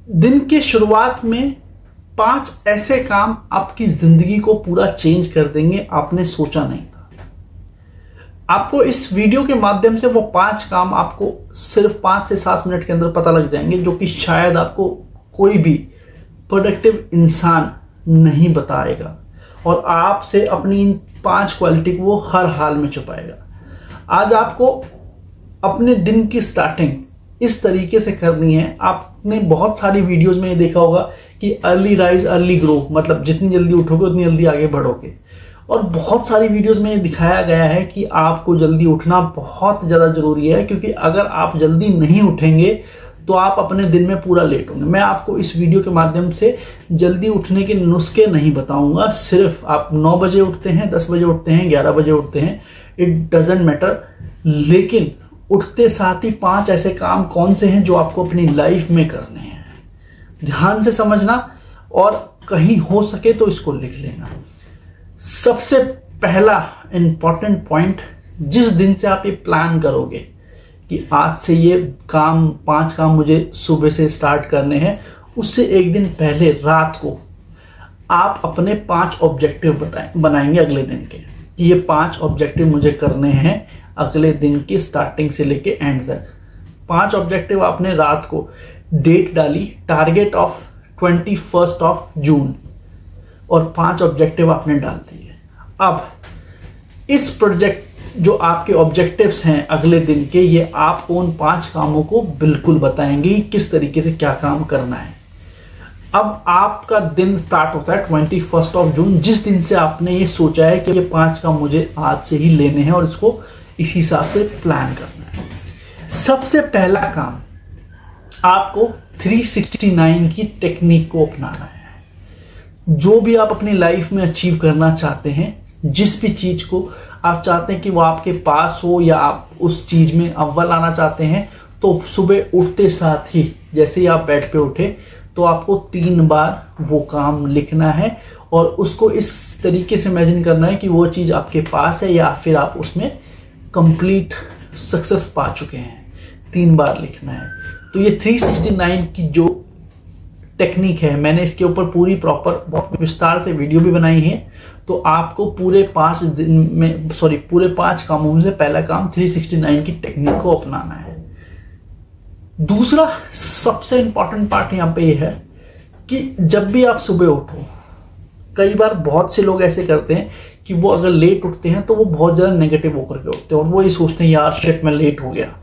दिन के शुरुआत में 5 ऐसे काम आपकी जिंदगी को पूरा चेंज कर देंगे, आपने सोचा नहीं था। आपको इस वीडियो के माध्यम से वो 5 काम आपको सिर्फ 5 से 7 मिनट के अंदर पता लग जाएंगे, जो कि शायद आपको कोई भी प्रोडक्टिव इंसान नहीं बताएगा और आपसे अपनी इन 5 क्वालिटी को वो हर हाल में छुपाएगा। आज आपको अपने दिन की स्टार्टिंग इस तरीके से करनी है। आपने बहुत सारी वीडियोस में ये देखा होगा कि अर्ली राइज अर्ली ग्रो, मतलब जितनी जल्दी उठोगे उतनी जल्दी आगे बढ़ोगे। और बहुत सारी वीडियोस में ये दिखाया गया है कि आपको जल्दी उठना बहुत ज़्यादा ज़रूरी है, क्योंकि अगर आप जल्दी नहीं उठेंगे तो आप अपने दिन में पूरा लेट होंगे। मैं आपको इस वीडियो के माध्यम से जल्दी उठने के नुस्खे नहीं बताऊंगा। सिर्फ आप 9 बजे उठते हैं, 10 बजे उठते हैं, 11 बजे उठते हैं, इट डजेंट मैटर, लेकिन उठते साथ ही 5 ऐसे काम कौन से हैं जो आपको अपनी लाइफ में करने हैं। ध्यान से समझना और कहीं हो सके तो इसको लिख लेना। सबसे पहला इंपॉर्टेंट पॉइंट, जिस दिन से आप ये प्लान करोगे कि आज से ये 5 काम मुझे सुबह से स्टार्ट करने हैं, उससे एक दिन पहले रात को आप अपने 5 ऑब्जेक्टिव बनाएंगे अगले दिन के। ये 5 ऑब्जेक्टिव मुझे करने हैं अगले दिन की स्टार्टिंग से लेके एंड तक। 5 ऑब्जेक्टिव आपने रात को डेट डाली, टारगेट ऑफ 21 जून, और 5 ऑब्जेक्टिव आपने डाल दिए। अब इस प्रोजेक्ट जो आपके ऑब्जेक्टिव्स हैं अगले दिन के, ये आपको उन 5 कामों को बिल्कुल बताएंगे किस तरीके से क्या काम करना है। अब आपका दिन स्टार्ट होता है 21 जून, जिस दिन से आपने ये सोचा है कि ये 5 काम मुझे आज से ही लेने हैं और इसको इसी हिसाब से प्लान करना है। सबसे पहला काम, आपको 369 की टेक्निक को अपनाना है। जो भी आप अपनी लाइफ में अचीव करना चाहते हैं, जिस भी चीज को आप चाहते हैं कि वो आपके पास हो या आप उस चीज में अव्वल आना चाहते हैं, तो सुबह उठते साथ ही जैसे ही आप बेड पे उठे तो आपको 3 बार वो काम लिखना है और उसको इस तरीके से इमेजिन करना है कि वो चीज आपके पास है या फिर आप उसमें कंप्लीट सक्सेस पा चुके हैं। 3 बार लिखना है। तो ये 369 की जो टेक्निक है, मैंने इसके ऊपर पूरी प्रॉपर बहुत विस्तार से वीडियो भी बनाई है। तो आपको पूरे 5 कामों में से पहला काम 369 की टेक्निक को अपनाना है। दूसरा सबसे इंपॉर्टेंट पार्ट यहाँ पे ये है कि जब भी आप सुबह उठो, कई बार बहुत से लोग ऐसे करते हैं कि वो अगर लेट उठते हैं तो वो बहुत ज़्यादा नेगेटिव होकर के उठते हैं और वो ये सोचते हैं यार शिट मैं लेट हो गया।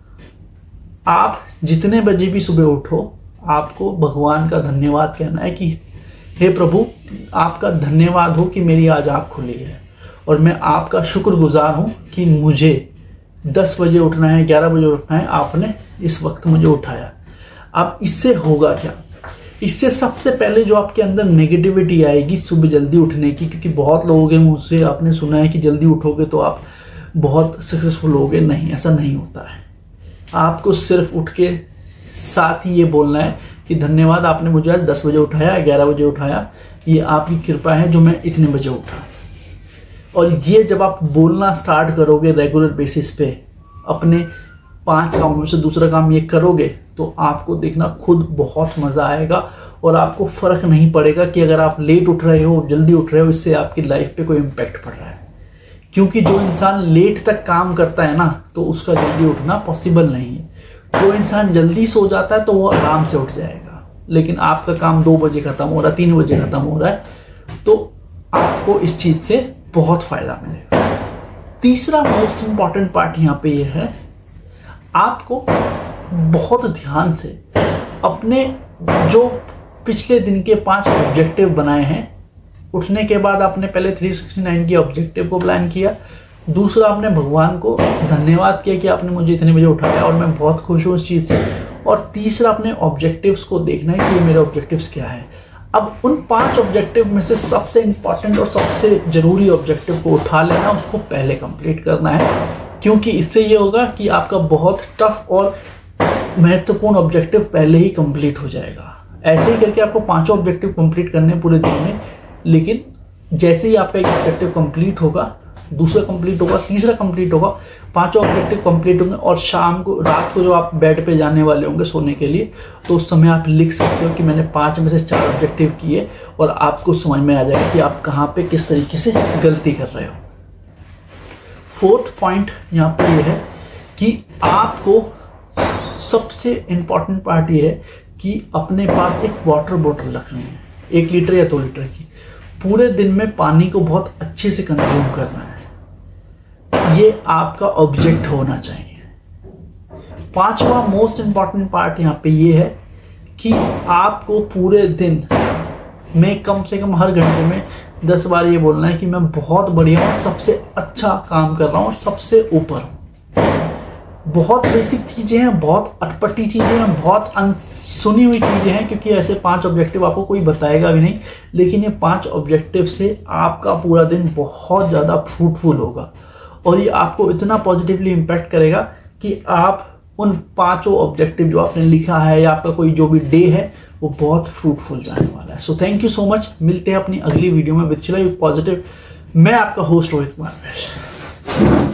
आप जितने बजे भी सुबह उठो, आपको भगवान का धन्यवाद कहना है कि हे प्रभु, आपका धन्यवाद हो कि मेरी आज आँख खुली है और मैं आपका शुक्रगुजार हूँ कि मुझे 10 बजे उठना है, 11 बजे उठना है, आपने इस वक्त मुझे उठाया। अब इससे होगा क्या? इससे सबसे पहले जो आपके अंदर नेगेटिविटी आएगी सुबह जल्दी उठने की, क्योंकि बहुत लोगों के मुंह से आपने सुना है कि जल्दी उठोगे तो आप बहुत सक्सेसफुल होगे। नहीं, ऐसा नहीं होता है। आपको सिर्फ उठ के साथ ही ये बोलना है कि धन्यवाद, आपने मुझे आज 10 बजे उठाया, 11 बजे उठाया, ये आपकी कृपा है जो मैं इतने बजे उठा। और ये जब आप बोलना स्टार्ट करोगे रेगुलर बेसिस पे, अपने 5 कामों में से दूसरा काम ये करोगे, तो आपको देखना खुद बहुत मज़ा आएगा और आपको फ़र्क नहीं पड़ेगा कि अगर आप लेट उठ रहे हो, जल्दी उठ रहे हो, इससे आपकी लाइफ पे कोई इम्पैक्ट पड़ रहा है। क्योंकि जो इंसान लेट तक काम करता है ना, तो उसका जल्दी उठना पॉसिबल नहीं है। जो इंसान जल्दी सो जाता है तो वो आराम से उठ जाएगा, लेकिन आपका काम 2 बजे ख़त्म हो रहा है, 3 बजे ख़त्म हो रहा है, तो आपको इस चीज़ से बहुत फ़ायदा मिलेगा। तीसरा मोस्ट इम्पॉर्टेंट पार्ट यहाँ पे ये है, आपको बहुत ध्यान से अपने जो पिछले दिन के 5 ऑब्जेक्टिव बनाए हैं, उठने के बाद आपने पहले 369 की ऑब्जेक्टिव को प्लान किया, दूसरा आपने भगवान को धन्यवाद किया कि आपने मुझे इतने बजे उठाया और मैं बहुत खुश हूँ इस चीज़ से, और तीसरा अपने ऑब्जेक्टिव्स को देखना है कि ये मेरे ऑब्जेक्टिव्स क्या है। अब उन 5 ऑब्जेक्टिव में से सबसे इंपॉर्टेंट और सबसे ज़रूरी ऑब्जेक्टिव को उठा लेना, उसको पहले कंप्लीट करना है, क्योंकि इससे ये होगा कि आपका बहुत टफ और महत्वपूर्ण ऑब्जेक्टिव पहले ही कंप्लीट हो जाएगा। ऐसे ही करके आपको 5 ऑब्जेक्टिव कंप्लीट करने पूरे दिन में, लेकिन जैसे ही आपका एक ऑब्जेक्टिव कंप्लीट होगा, दूसरा कंप्लीट होगा, तीसरा कंप्लीट होगा, पांचों ऑब्जेक्टिव कंप्लीट होंगे और शाम को रात को जो आप बेड पे जाने वाले होंगे सोने के लिए, तो उस समय आप लिख सकते हो कि मैंने 5 में से 4 ऑब्जेक्टिव किए, और आपको समझ में आ जाएगा कि आप कहाँ पे किस तरीके से गलती कर रहे हो। 4th पॉइंट यहाँ पर यह है कि आपको सबसे इंपॉर्टेंट पार्ट ये है कि अपने पास एक वाटर बोतल रखनी है, 1 लीटर या 2 लीटर की। पूरे दिन में पानी को बहुत अच्छे से कंज्यूम करना है, ये आपका ऑब्जेक्ट होना चाहिए। 5वां मोस्ट इंपॉर्टेंट पार्ट यहाँ पे ये है कि आपको पूरे दिन में कम से कम हर घंटे में 10 बार ये बोलना है कि मैं बहुत बढ़िया हूँ, सबसे अच्छा काम कर रहा हूँ और सबसे ऊपर हूँ। बहुत बेसिक चीज़ें हैं, बहुत अटपटी चीज़ें हैं, बहुत अनसुनी हुई चीज़ें हैं, क्योंकि ऐसे 5 ऑब्जेक्टिव आपको कोई बताएगा भी नहीं, लेकिन ये 5 ऑब्जेक्टिव से आपका पूरा दिन बहुत ज़्यादा फ्रूटफुल होगा और ये आपको इतना पॉजिटिवली इम्पैक्ट करेगा कि आप उन 5 ऑब्जेक्टिव जो आपने लिखा है या आपका कोई जो भी डे है वो बहुत फ्रूटफुल जाने वाला है। So thank you so much. मिलते हैं अपनी अगली वीडियो में विद चिल पॉजिटिव। मैं आपका होस्ट रोहित कुमार।